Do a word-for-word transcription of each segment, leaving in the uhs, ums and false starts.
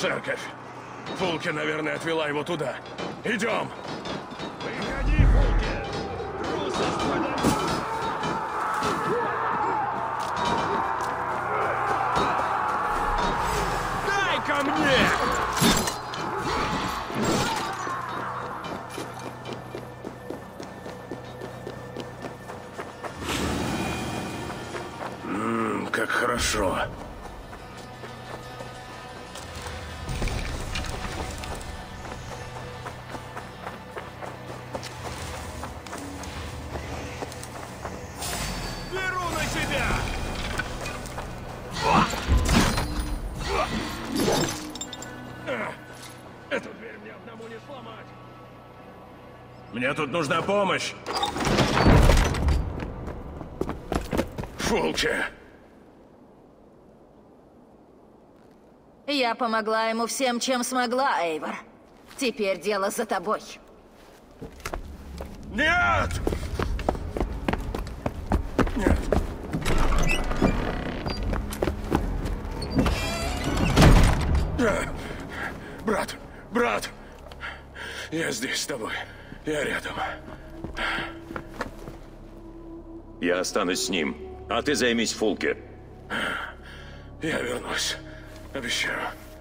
церковь. Фулке, наверное, отвела его туда. Идем! Выходи, Фулке! Трусость подавись! Дай ко мне! Ммм, как хорошо. Беру на себя! Эту дверь мне одному не сломать. Мне тут нужна помощь. Фулке. Я помогла ему всем, чем смогла, Эйвор. Теперь дело за тобой. Нет! Нет. Брат, брат, я здесь с тобой. Я рядом. Я останусь с ним, а ты займись Фулке. Я вернусь. Обещаю.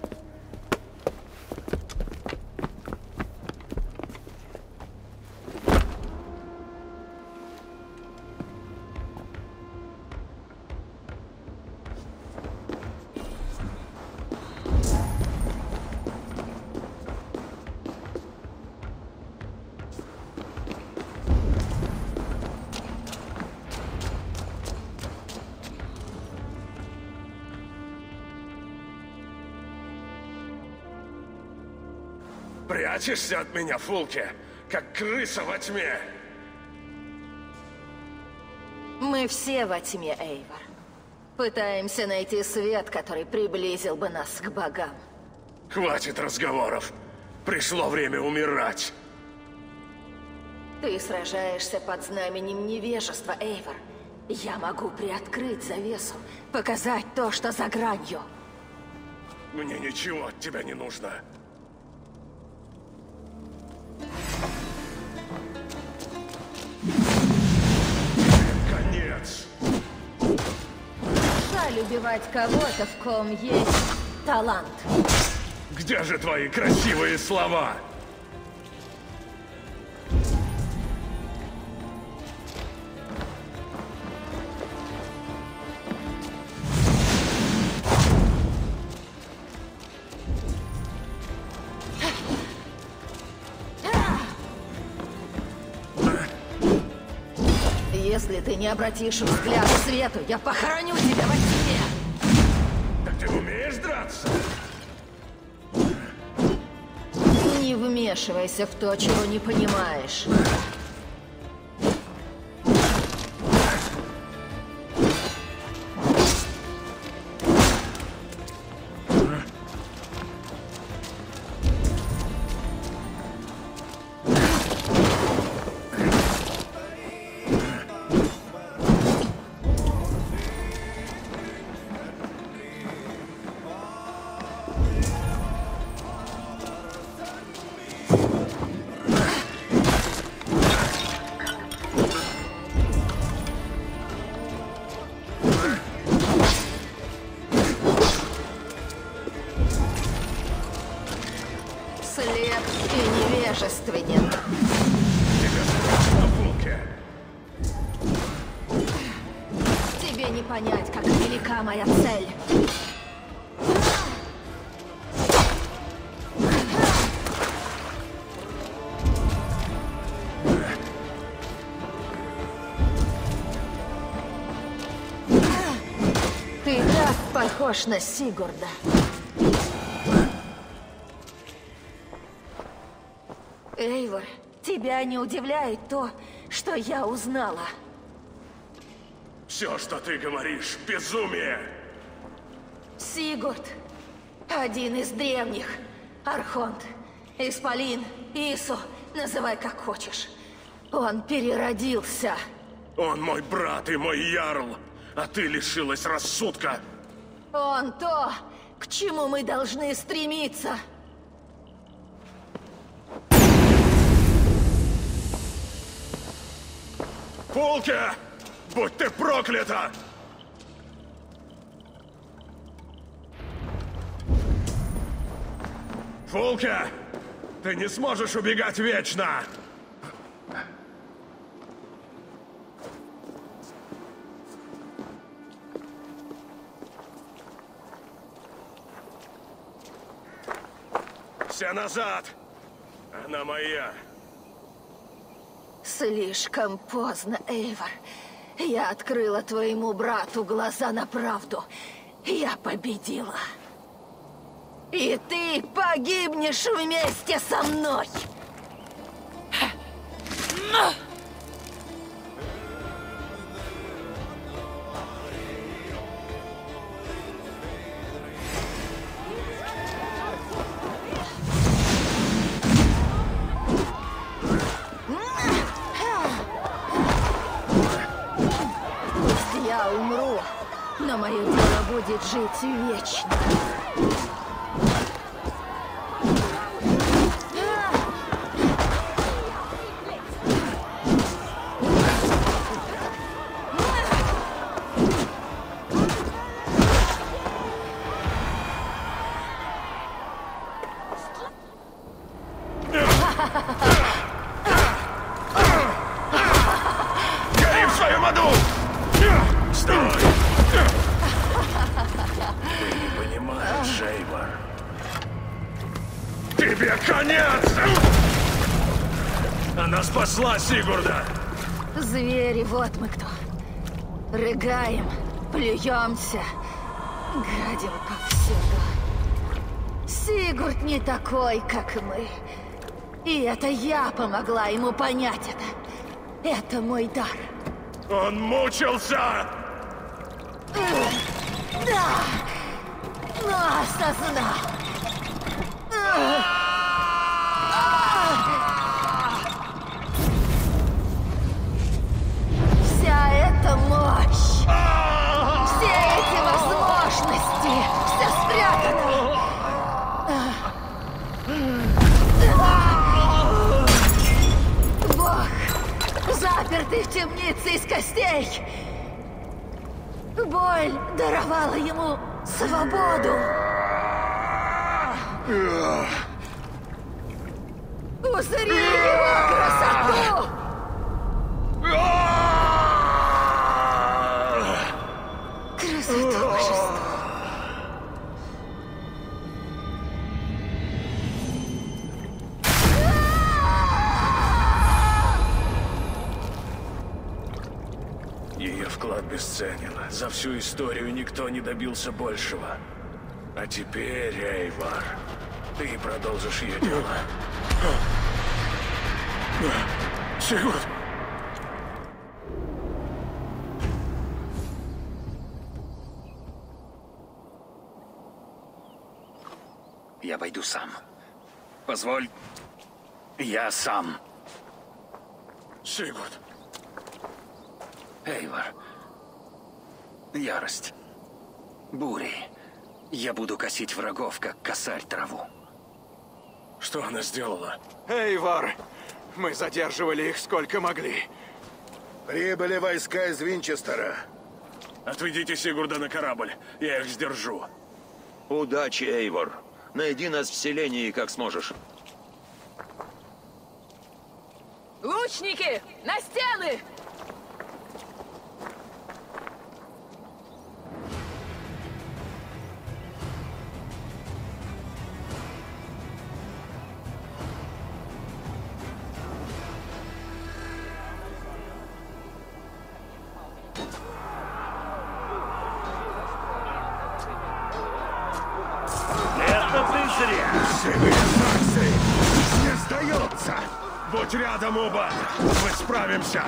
Прячешься от меня, Фулке, как крыса во тьме. Мы все во тьме, Эйвор. Пытаемся найти свет, который приблизил бы нас к богам. Хватит разговоров. Пришло время умирать. Ты сражаешься под знаменем невежества, Эйвор. Я могу приоткрыть завесу, показать то, что за гранью. Мне ничего от тебя не нужно. Конец. Жаль убивать кого-то, в ком есть талант. Где же твои красивые слова? Если ты не обратишь взгляд к свету, я похороню тебя во тьме! Так ты умеешь драться? Не вмешивайся в то, чего не понимаешь. Слеп и невежественен. Тебя страшно, Фулке. Тебе не понять, как велика моя цель. Ты так похож на Сигурда. Эйвор, тебя не удивляет то, что я узнала? Все, что ты говоришь, безумие. Сигурд, один из древних. Архонт, Исполин, Ису, называй как хочешь. Он переродился. Он мой брат и мой ярл, а ты лишилась рассудка. Он то, К чему мы должны стремиться? Фулке! Будь ты проклята! Фулке! Ты не сможешь убегать вечно! Все назад! Она моя! Слишком поздно, Эйвор. Я открыла твоему брату глаза на правду. Я победила. И ты погибнешь вместе со мной! Пусть я умру, но мое дело будет жить вечно. Гори в своем аду! Стой! Ты не понимаешь, Эйвор. Тебе конец! Она спасла Сигурда! Звери, вот мы кто. Рыгаем, плюемся, гадим повсюду. Сигурд не такой, как мы. И это я помогла ему понять это. Это мой дар. Он мучился! Да! Но осознал. Вся эта мощь, все эти возможности, все спрятано. Бог, запертый в темнице из костей. Боль даровала ему свободу. Узри его красоту! Красоту божества. Ее вклад бесценен. За всю историю никто не добился большего. А теперь, Эйвор, ты продолжишь ее дело. Сигурд! Я пойду сам. Позволь. Я сам. Сигурд! Эйвор. Ярость. Бури. Я буду косить врагов, как косарь траву. Что она сделала? Эйвор, мы задерживали их сколько могли. Прибыли войска из Винчестера. Отведите Сигурда на корабль. Я их сдержу. Удачи, Эйвор. Найди нас в селении, как сможешь. Лучники, на стены! Это ты зря! Цивилизации не сдается! Будь рядом, оба! Мы справимся!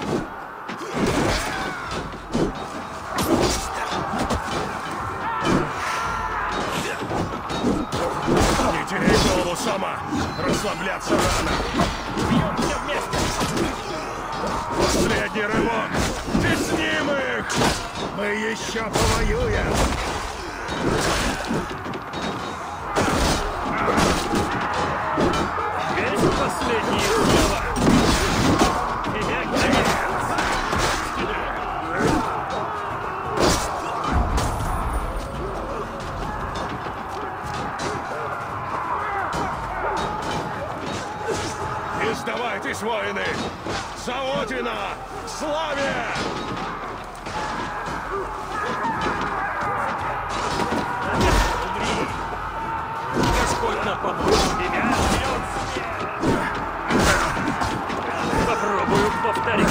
Не теряй голову сама! Расслабляться рано! Бьемся вместе! Последний рывок! Тесним их! Мы еще повоюем! Сдавайтесь, воины! За Одина! Славе! Господь нам поможет. Попробую повторить.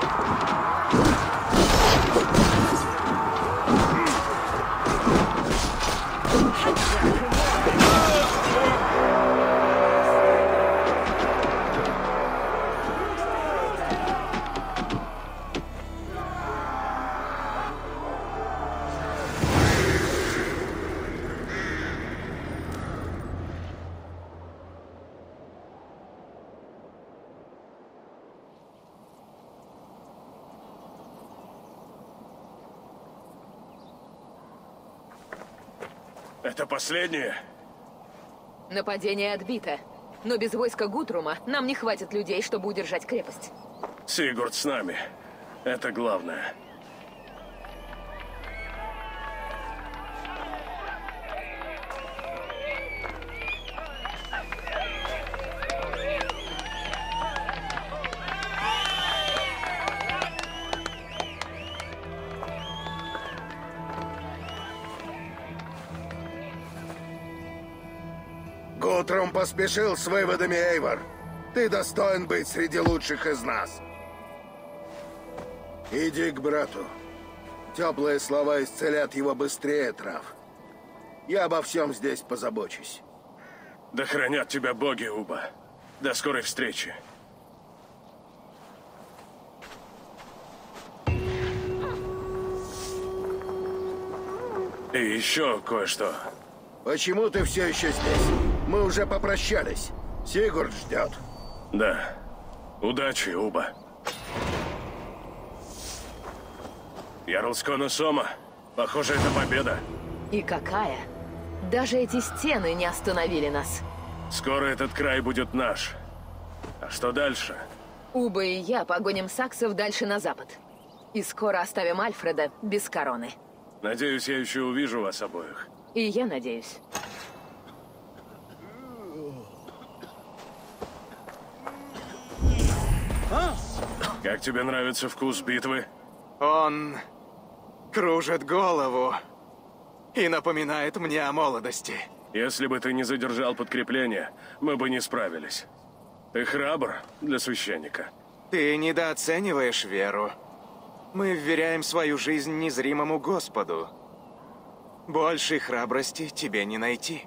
Это последнее? Нападение отбито. Но без войска Гутрума нам не хватит людей, чтобы удержать крепость. Сигурд с нами. Это главное. Гутрум поспешил с выводами, Эйвор. Ты достоин быть среди лучших из нас. Иди к брату. Теплые слова исцелят его быстрее трав. Я обо всем здесь позабочусь. Да хранят тебя боги, Уба. До скорой встречи. И еще кое-что. Почему ты все еще здесь? Мы уже попрощались. Сигурд ждет. Да. Удачи, Уба. Ярл Скона Сома. Похоже, это победа. И какая? Даже эти стены не остановили нас. Скоро этот край будет наш. А что дальше? Уба и я погоним саксов дальше на запад. И скоро оставим Альфреда без короны. Надеюсь, я еще увижу вас обоих. И я надеюсь. Как тебе нравится вкус битвы? Он кружит голову и напоминает мне о молодости. Если бы ты не задержал подкрепление, мы бы не справились. Ты храбр для священника. Ты недооцениваешь веру. Мы вверяем свою жизнь незримому Господу. Большей храбрости тебе не найти.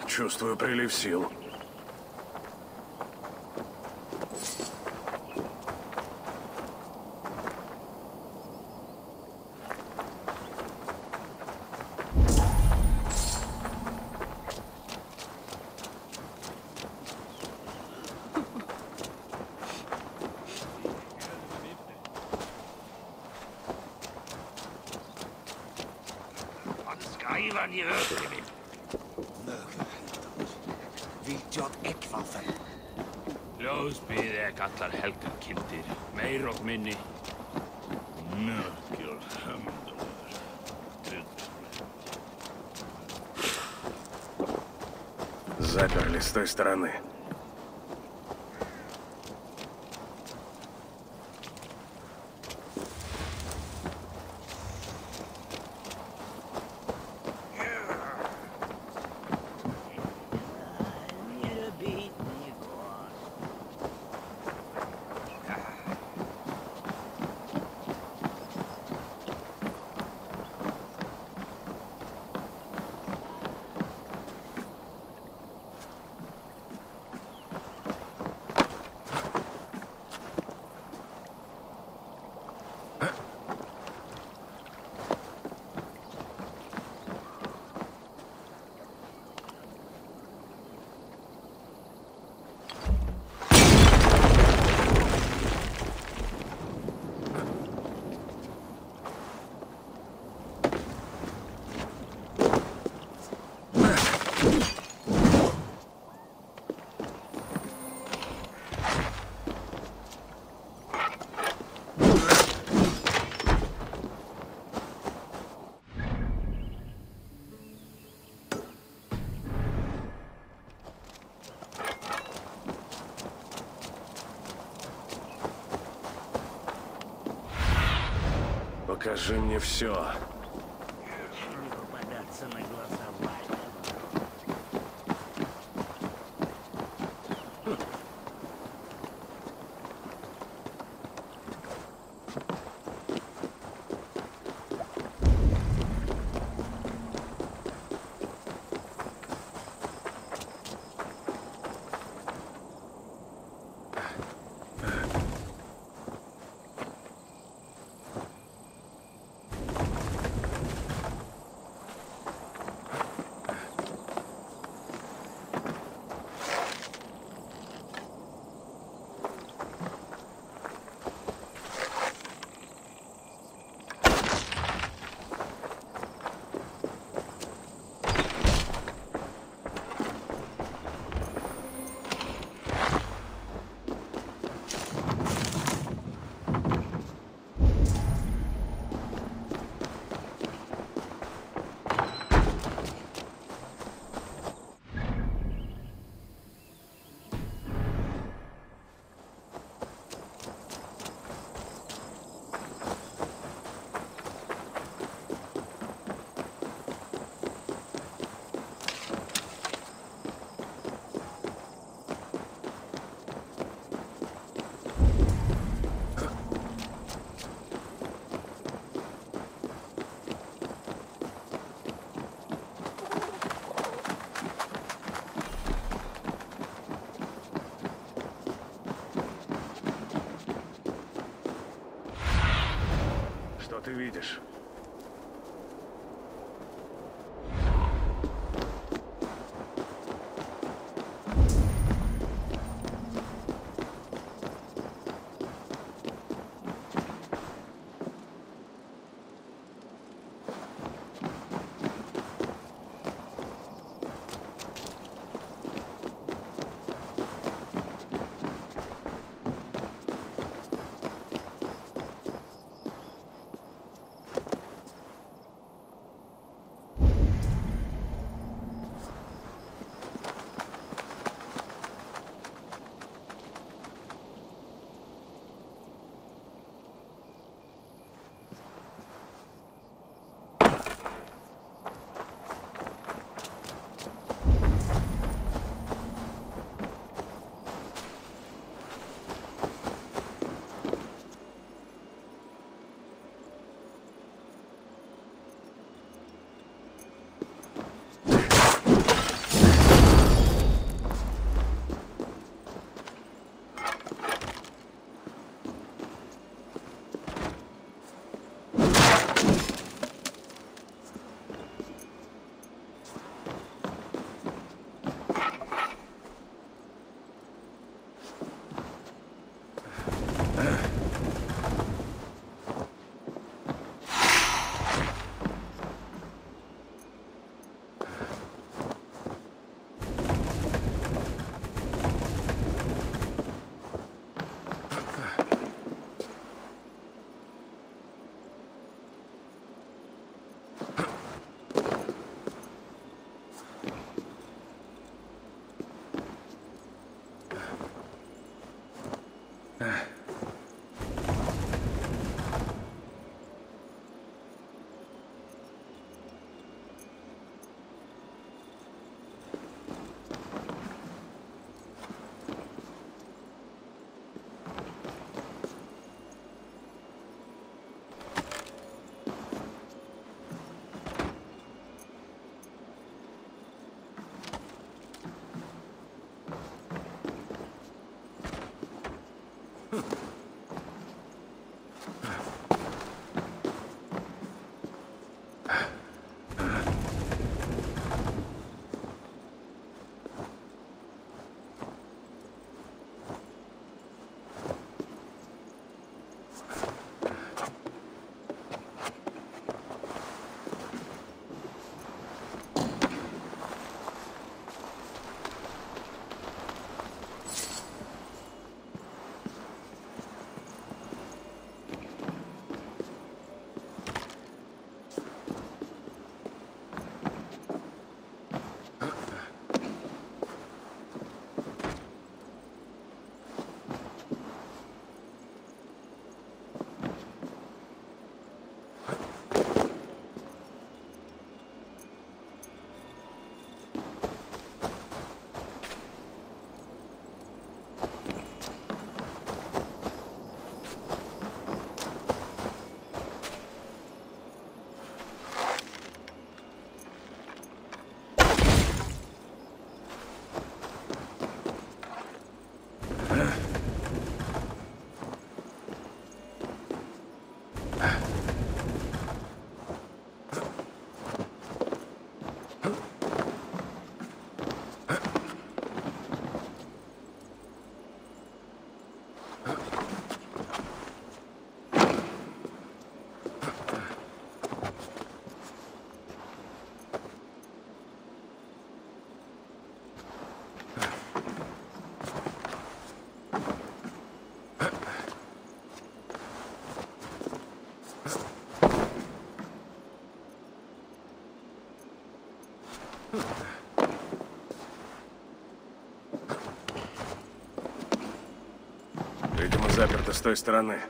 Чувствую прилив сил. Ljósbyði allar helgar kindir, meir og minni. Nökkjól hömdulur. Заперли с той стороны. Покажи мне все. Не попадаться на глаза Вальдемару. Что ты видишь? Видимо, заперто с той стороны.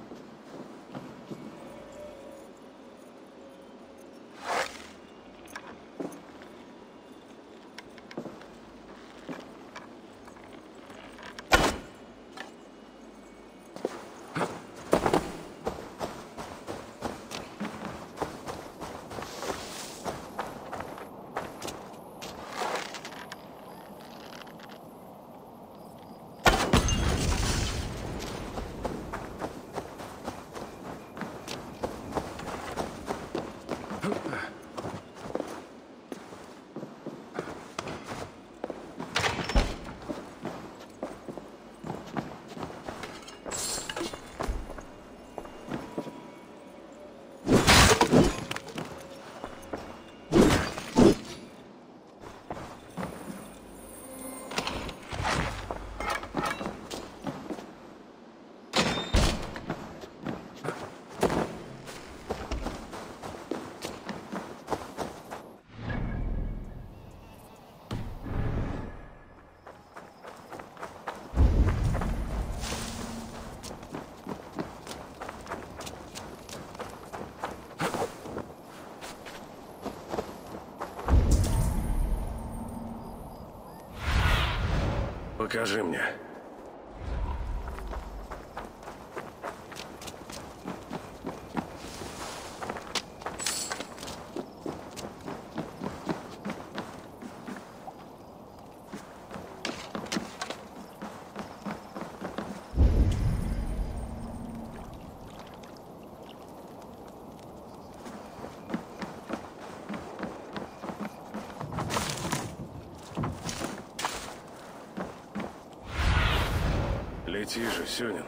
Покажи мне. Лети же, Сюнин.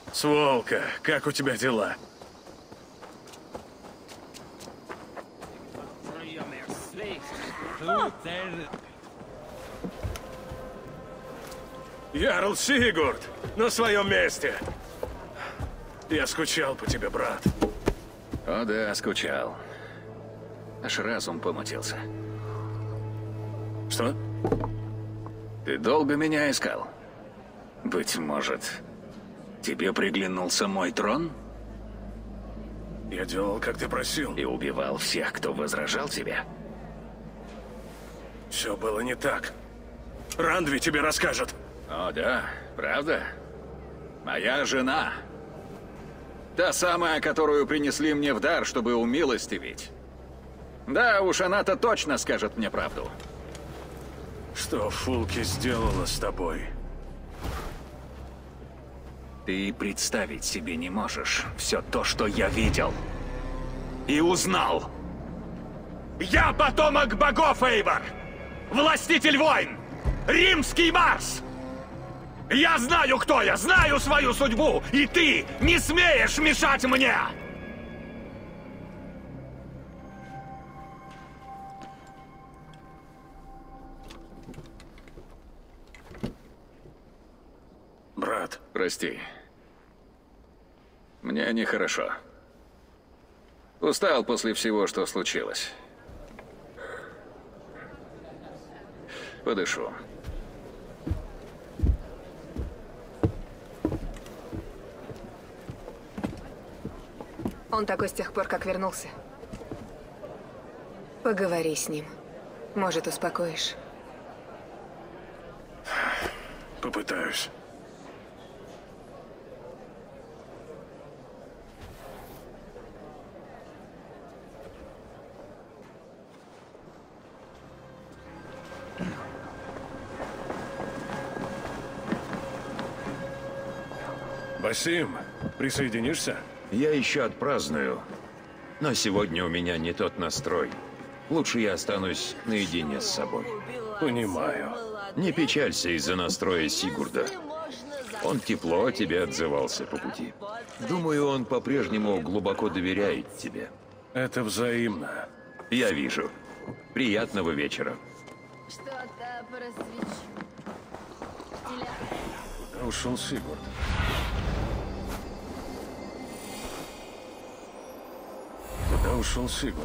Сволка, как у тебя дела? Ярл Сигурд! На своем месте! Я скучал по тебе, брат. О да, скучал. Аж разум помутился. Что? Ты долго меня искал? Быть может, тебе приглянулся мой трон? Я делал, как ты просил. И убивал всех, кто возражал тебе? Все было не так. Рандви тебе расскажет. О да, правда? Моя жена. Та самая, которую принесли мне в дар, чтобы умилостивить. Да уж, она-то точно скажет мне правду. Что Фулки сделала с тобой? Ты представить себе не можешь все то, что я видел и узнал. Я потомок богов, Эйвор! Властитель войн! Римский Марс! Я знаю, кто я, знаю свою судьбу, и ты не смеешь мешать мне! Брат. Прости. Мне нехорошо. Устал после всего, что случилось. Подышу. Он такой с тех пор, как вернулся. Поговори с ним. Может, успокоишь. Попытаюсь. Басим, присоединишься? Я еще отпраздную. Но сегодня у меня не тот настрой. Лучше я останусь наедине с собой. Понимаю. Не печалься из-за настроя Сигурда. Он тепло о тебе отзывался по пути. Думаю, он по-прежнему глубоко доверяет тебе. Это взаимно. Я вижу. Приятного вечера. Что-то просвечу. Куда ушел Сигурд? Куда ушел Сигурд?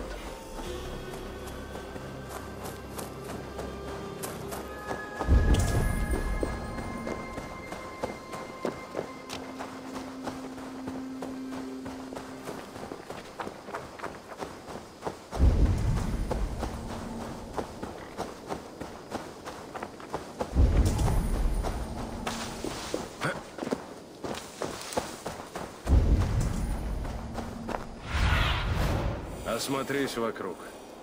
Осмотрись вокруг.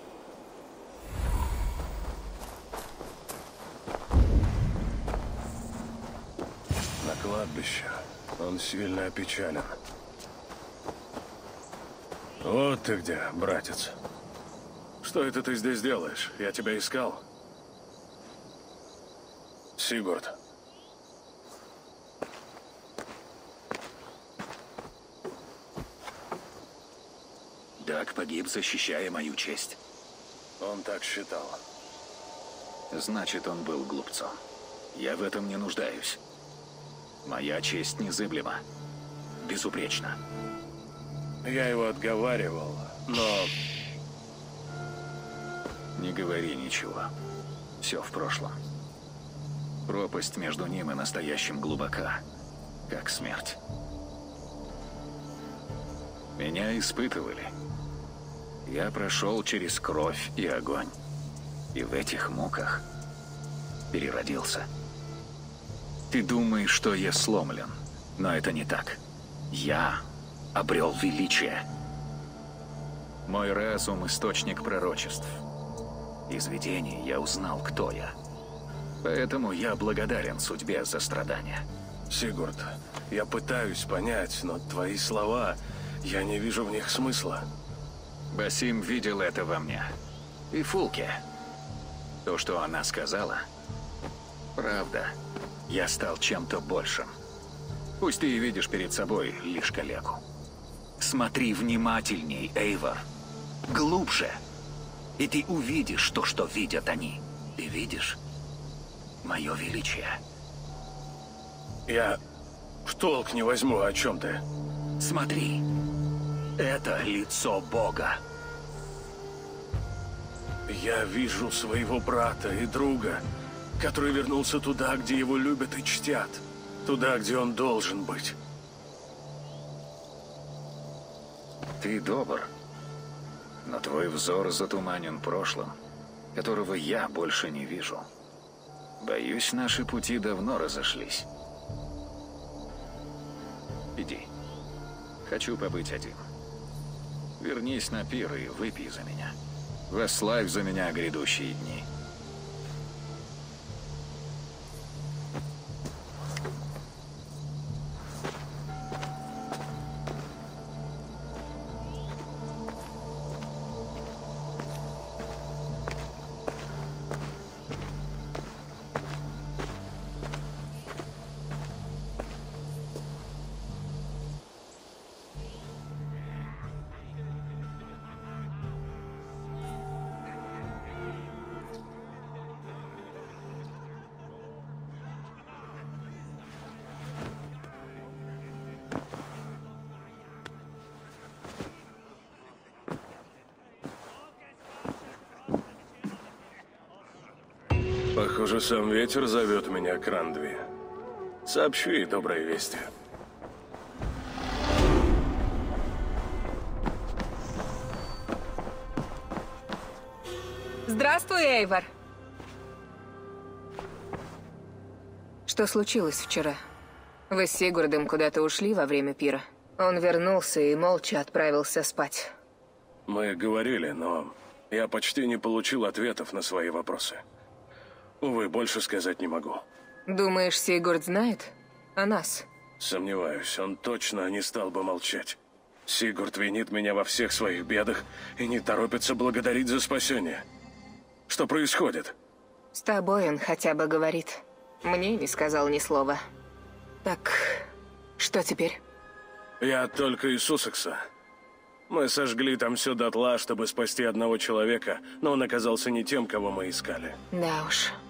На кладбище. Он сильно опечален. Вот ты где, братец. Что это ты здесь делаешь? Я тебя искал. Сигурд. Даг погиб, защищая мою честь. Он так считал. Значит, он был глупцом. Я в этом не нуждаюсь. Моя честь незыблема. Безупречна. Я его отговаривал, но... Не говори ничего. Все в прошлом. Пропасть между ним и настоящим глубока, как смерть. Меня испытывали. Я прошел через кровь и огонь. И в этих муках переродился. Ты думаешь, что я сломлен, но это не так. Я обрел величие. Мой разум — источник пророчеств. Из видений я узнал, кто я. Поэтому я благодарен судьбе за страдания. Сигурд, я пытаюсь понять, но твои слова, я не вижу в них смысла. Басим видел это во мне. И Фулке. То, что она сказала, правда. Я стал чем-то большим. Пусть ты и видишь перед собой лишь калеку. Смотри внимательней, Эйвор. Глубже. И ты увидишь то, что видят они. Ты видишь мое величие. Я в толк не возьму, о чем ты. Смотри. Это лицо Бога. Я вижу своего брата и друга, который вернулся туда, где его любят и чтят. Туда, где он должен быть. Ты добр, но твой взор затуманен прошлым, которого я больше не вижу. Боюсь, наши пути давно разошлись. Иди. Хочу побыть один. Вернись на пир и выпей за меня. Восславь за меня грядущие дни. Похоже, сам ветер зовет меня к Рандви. Сообщу ей добрые вести. Здравствуй, Эйвор. Что случилось вчера? Вы с Сигурдом куда-то ушли во время пира. Он вернулся и молча отправился спать. Мы говорили, но я почти не получил ответов на свои вопросы. Увы, больше сказать не могу. Думаешь, Сигурд знает о нас? Сомневаюсь, он точно не стал бы молчать. Сигурд винит меня во всех своих бедах и не торопится благодарить за спасение. Что происходит? С тобой он хотя бы говорит. Мне не сказал ни слова. Так, что теперь? Я только из Суссекса. Мы сожгли там все дотла, чтобы спасти одного человека, но он оказался не тем, кого мы искали. Да уж.